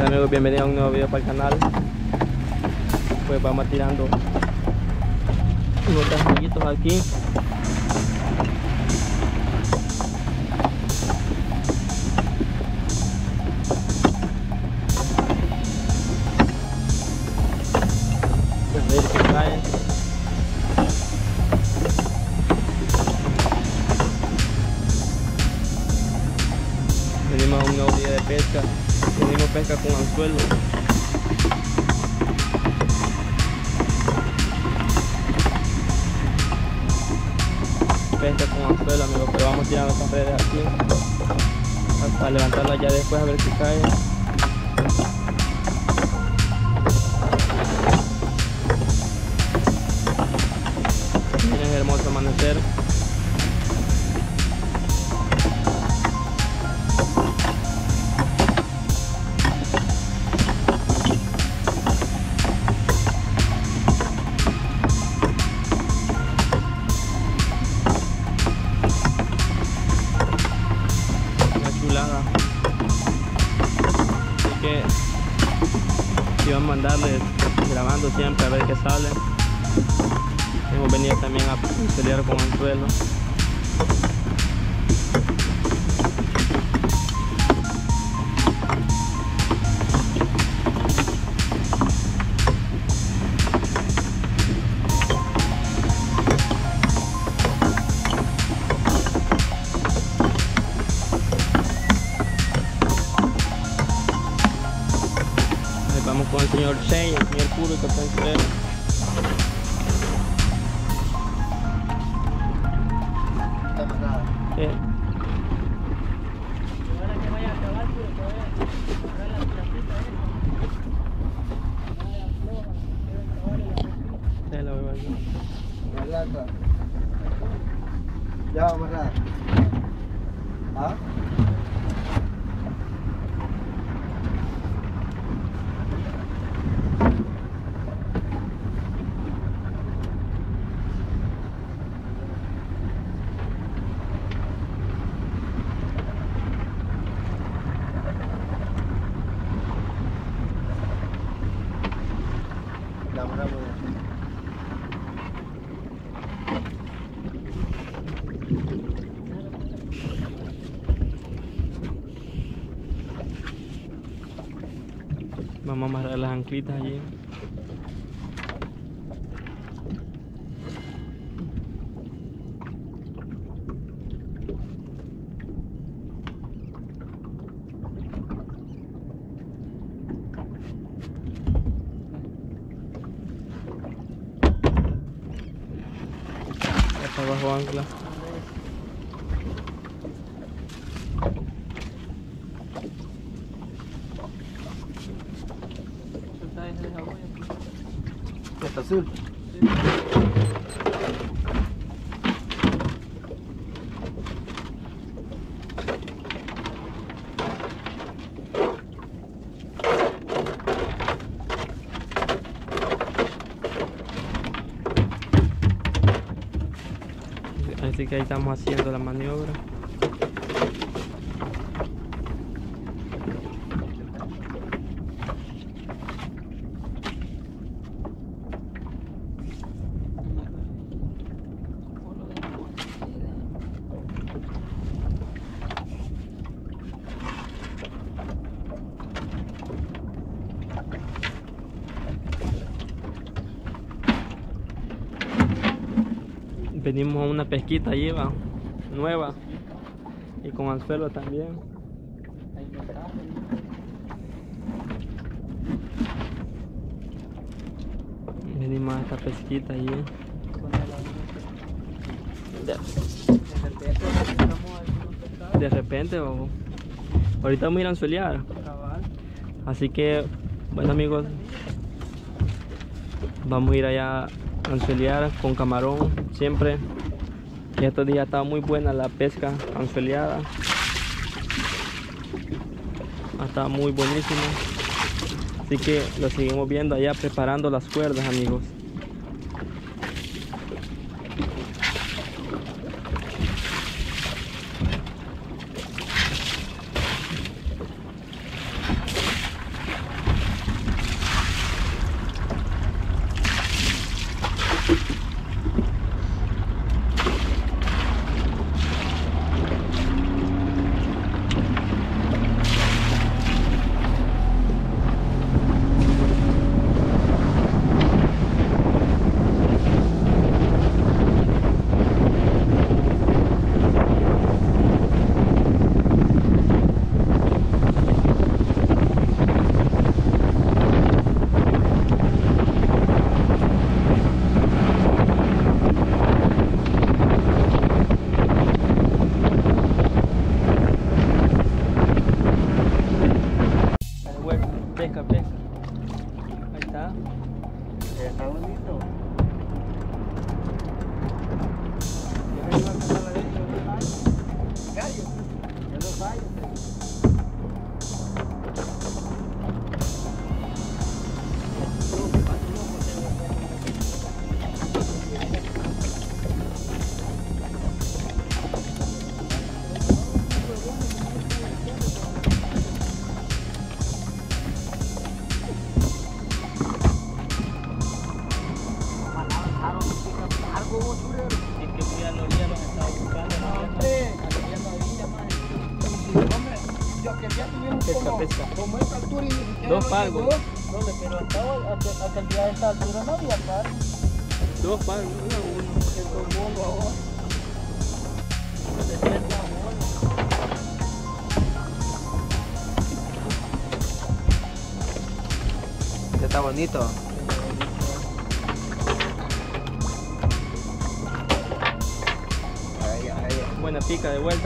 Hola amigos, bienvenidos a un nuevo video para el canal. Pues vamos tirando unos jueguitos aquí. A ver qué cae. Venimos a un nuevo día de pesca. Venimos pesca con anzuelo. Pesca con anzuelo, amigos, pero vamos tirando estas redes aquí hasta levantarlas ya después a ver qué cae. Miren el hermoso amanecer. Así que vamos a andarles grabando siempre a ver qué sale. Hemos venido también a pelear con anzuelo. Vamos con el señor Shane, el señor Puro que está en suelo. Ya vamos a amarrar. ¿Ah? La amarramos ya. Vamos a amarrar las anclitas allí. Está bajo ancla. Está azul. Así que ahí estamos haciendo la maniobra. Venimos a una pesquita allí, va, nueva, y con anzuelo también. Venimos a esta pesquita allí. De repente, vamos. Ahorita vamos a ir a anzuelear. Así que, bueno amigos, vamos a ir allá a anzuelear con camarón siempre. Y estos días está muy buena la pesca anzueleada. Está muy buenísimo. Así que lo seguimos viendo allá preparando las cuerdas, amigos. Pesca, pesca. Ahí está. Está bonito. Gallo. Ya no fallo. Es que fui a la orilla, los estaba buscando. Yo quería tener un Pesca, como, pesca. como esta altura y ni siquiera Dos lo palgos. llegó. ¿Dónde? Pero hasta el día de esta altura no había par. Dos palos, uno. Todo el mundo ahora. Ya está bonito. Buena pica de vuelta.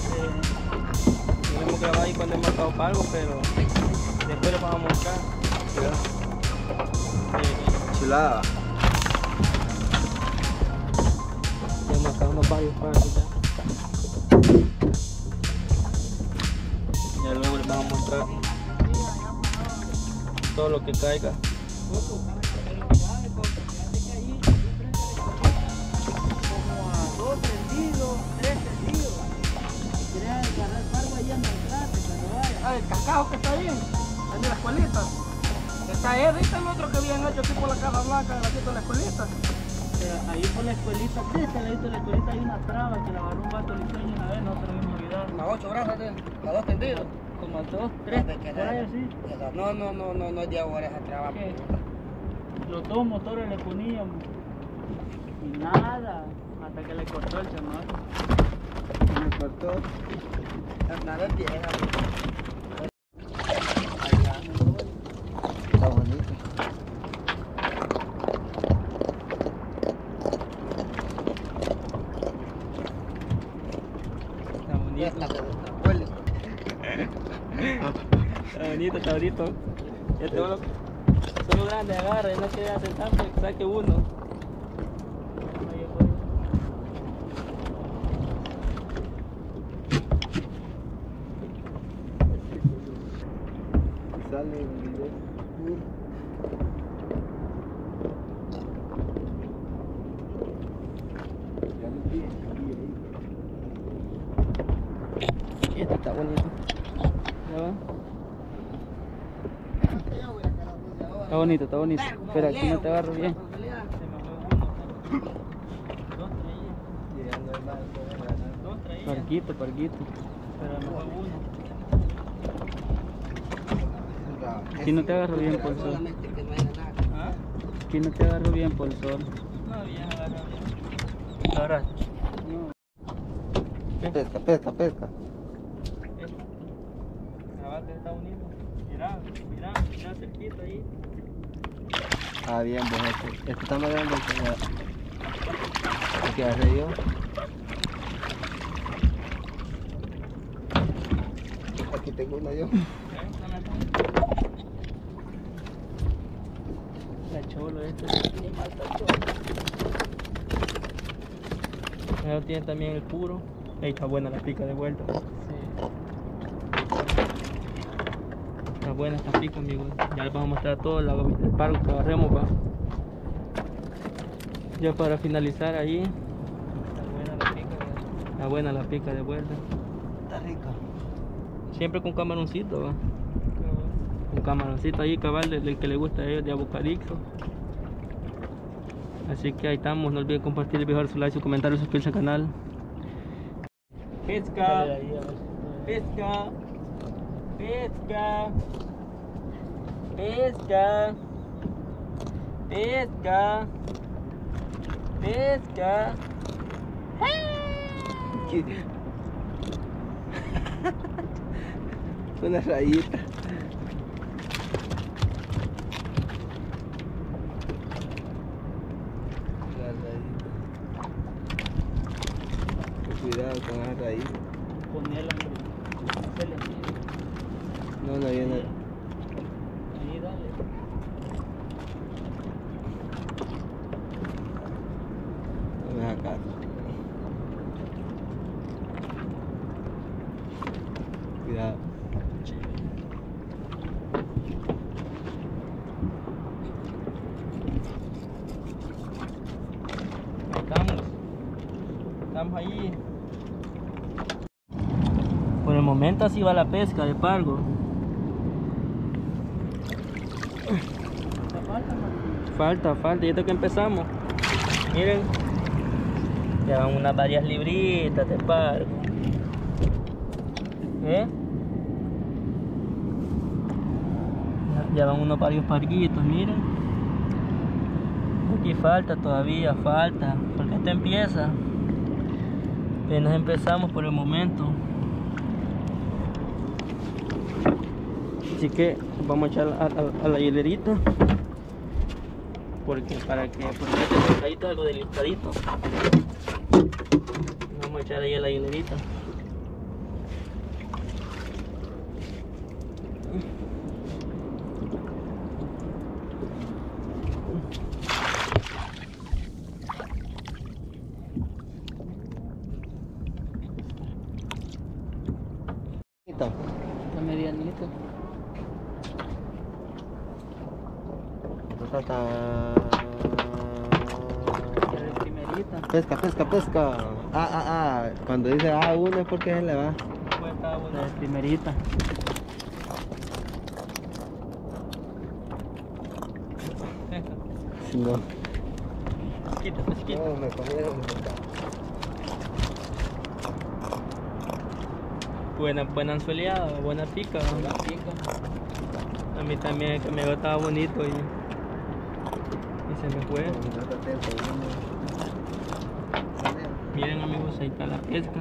No hemos grabado ahí cuando hemos marcado palgo, pero después lo vamos a mostrar. Chulada. Ya marcamos varios palgos ya. Ya luego les vamos a mostrar todo lo que caiga. Ah, el cacao que está ahí, el de la escuelita. Está él, ¿viste el otro que habían hecho aquí por la Casa Blanca, aquí por la escuelita? Ahí por la escuelita, sí, se le hizo la escuelita, hay una traba que la agarró un vato liceño una vez, no se lo mismo olvidar. Unas 8 brazas, a 2 tendidos. Como 2, 3, por ahí así. No es de ahora esa traba. ¿Qué? Los dos motores le poníamos. Y nada, hasta que le cortó el chamaco. Me cortó. Nada es vieja. Está bonito. Está bonito. Está bonito, está bonito. Ya tengo los... Son los grandes, agarra, y no quiere hacer tanto, saque uno. Sale un video. Ya no tiene Este está bonito. ¿Ya va? Está bonito, está bonito. Espera, aquí no te agarro bien. Parquito, parquito. Pero no fue uno. Aquí no te agarro bien por el sol. Solamente que no haya nada. ¿Ah? Aquí no te agarro bien por el sol. No, bien, agarra bien. Ahora. Pesca, pesca, pesca. Abajo está bonito. Mira, mira, mira cerquita ahí. Ah, bien, pues este está más grande que la... que agarré yo. Aquí tengo una yo. La cholo este. Ahí tiene también el puro. Ahí está buena la pica de vuelta. Está buena esta pica, amigos. Ya les vamos a mostrar todo el palgo que agarremos, va. Ya para finalizar ahí. Está buena la pica, ¿verdad? Está buena la pica de vuelta. Está rico. Siempre con camaroncito, va. Con camaroncito ahí, cabal, el que le gusta a ellos, de Abucarixo. Así que ahí estamos, no olviden compartir el video, su like, su comentario, suscribirse al canal. Pesca, pesca, pesca, pesca, pesca, pesca. Una rayita. La rayita. Cuidado con la raíz. Ponerla, hombre. Se le tira. No, no viene. allí. Por el momento así va la pesca de pargo. Falta, y esto que empezamos. Miren, ya van unas varias libritas de pargo. Ya van unos varios parguitos, miren. Aquí todavía falta, porque esto empieza. Apenas empezamos por el momento. Así que vamos a echar a la hilerita. Porque este pescadito es algo delicadito. Vamos a echar ahí a la hilerita. Está medianito. Pesca. Cuando dice uno es porque él le va. La de primerita. No. Quítate. No, me comieron. Buena anzueleada, buena pica. A mí también que me estaba bonito y se me fue. Miren amigos, ahí está la pesca.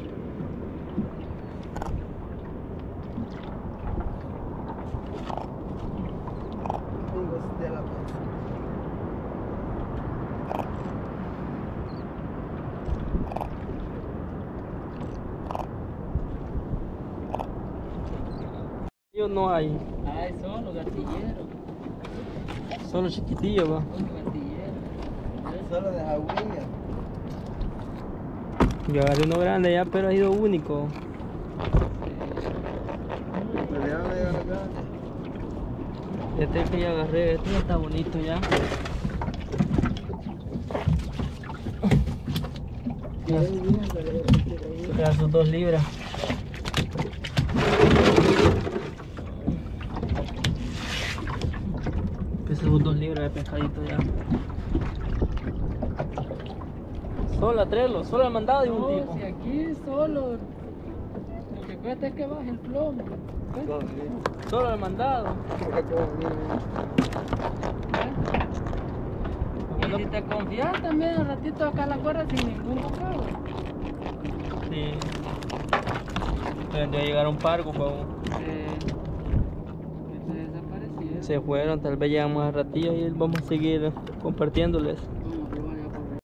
No hay. Ay, solo gatillero. Solo chiquitillo, va. Solo gatillero. Solo de agüilla. Yo agarré uno grande ya, pero ha sido único. Este que ya agarré, este ya está bonito ya. Ya sus 2 libras. Pesa sus 2 libras de pescadito ya. Solo atrelo, solo el mandado de un tipo. Si aquí solo. Lo que cuesta es que baje el plomo. Solo el mandado. Y si te confías también un ratito acá a la cuerda sin ningún bocado. Sí. Pero ya llegaron pargo, pavo. Se desaparecieron. Se fueron, tal vez llegamos a ratillo y vamos a seguir compartiéndoles.